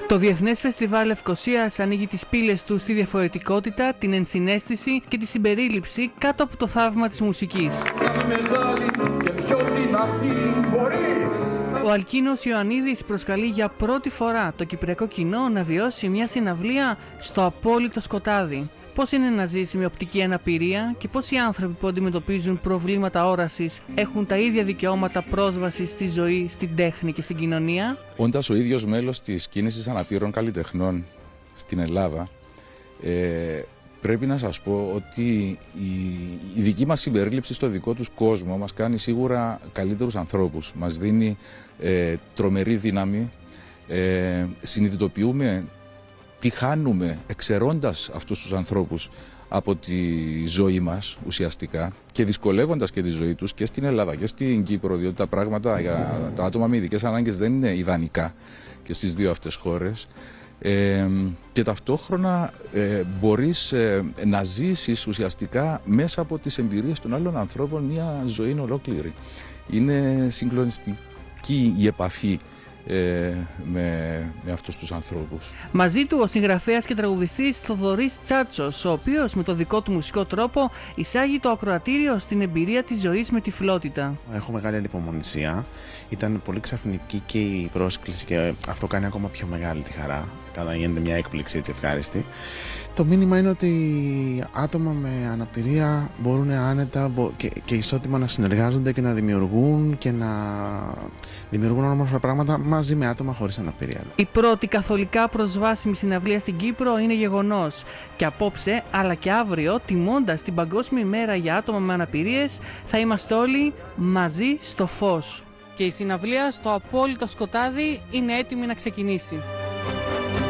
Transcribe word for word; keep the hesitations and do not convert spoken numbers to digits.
Το Διεθνές Φεστιβάλ Λευκωσίας ανοίγει τις πύλες του στη διαφορετικότητα, την ενσυναίσθηση και τη συμπερίληψη κάτω από το θαύμα της μουσικής. Ο Αλκίνος Ιωαννίδης προσκαλεί για πρώτη φορά το κυπριακό κοινό να βιώσει μια συναυλία στο απόλυτο σκοτάδι. Πώς είναι να ζήσει με οπτική αναπηρία και πώς οι άνθρωποι που αντιμετωπίζουν προβλήματα όρασης έχουν τα ίδια δικαιώματα πρόσβασης στη ζωή, στην τέχνη και στην κοινωνία. Όντας ο ίδιος μέλος της κίνησης αναπήρων καλλιτεχνών στην Ελλάδα, ε, πρέπει να σας πω ότι η, η δική μας συμπερίληψη στο δικό τους κόσμο μας κάνει σίγουρα καλύτερους ανθρώπους. Μας δίνει ε, τρομερή δύναμη, ε, συνειδητοποιούμε τι χάνουμε εξαιρώντας αυτούς τους ανθρώπους από τη ζωή μας ουσιαστικά και δυσκολεύοντας και τη ζωή τους και στην Ελλάδα και στην Κύπρο, διότι τα πράγματα για τα άτομα με ειδικές ανάγκες δεν είναι ιδανικά και στις δύο αυτές χώρες. Ε, και ταυτόχρονα ε, μπορείς ε, να ζήσεις ουσιαστικά μέσα από τις εμπειρίες των άλλων ανθρώπων μια ζωή ολόκληρη. Είναι συγκλονιστική η επαφή Ε, με, με αυτούς τους ανθρώπους. Μαζί του ο συγγραφέας και τραγουδιστής Θοδωρής Τσάτσος, ο οποίος με το δικό του μουσικό τρόπο εισάγει το ακροατήριο στην εμπειρία της ζωής με τυφλότητα. Έχω μεγάλη ανυπομονησία. Ήταν πολύ ξαφνική και η πρόσκληση και αυτό κάνει ακόμα πιο μεγάλη τη χαρά. Κατά γίνεται μια έκπληξη έτσι ευχάριστη. Το μήνυμα είναι ότι άτομα με αναπηρία μπορούν άνετα και, και ισότιμα να συνεργάζονται και να δημιουργούν και να δημιουργούν όμορφα πράγματα μαζί με άτομα χωρίς αναπηρία. Η πρώτη καθολικά προσβάσιμη συναυλία στην Κύπρο είναι γεγονός. Και απόψε, αλλά και αύριο, τιμώντας την Παγκόσμια ημέρα για άτομα με αναπηρίες, θα είμαστε όλοι μαζί στο φως. Και η συναυλία στο απόλυτο σκοτάδι είναι έτοιμη να ξεκινήσει.